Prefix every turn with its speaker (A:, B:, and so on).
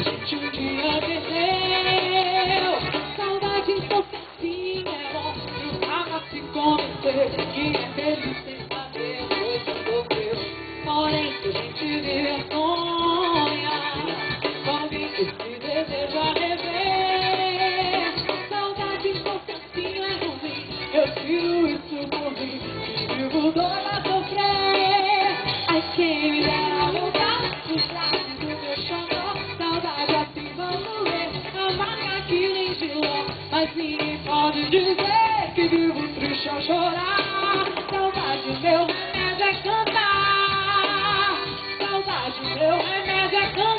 A: gente um dia perdeu. Saudade fosse assim, é bom. Nunca se convencer que é feliz sem saber coisa sofreu. Porém, se a gente vive sonha, alguém que se deseja rever. Saudade fosse assim, é ruim. Eu tiro isso por mim, que vivo doida a sofrer. Ai, quem me dera voltar os braços do meu xodó. Saudade assim vamos ver, amarga que nem giló. Mas ninguém pode dizer que vivo triste ao chorar. Saudade, meu remédio é cantar. Saudade, meu remédio é cantar.